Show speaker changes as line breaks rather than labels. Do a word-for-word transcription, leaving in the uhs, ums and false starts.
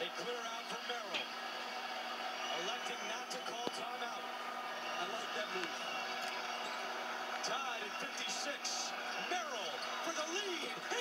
they clear out for Merrill. Electing not to call timeout. I like that move. Tied at fifty-six. Merrill for the lead.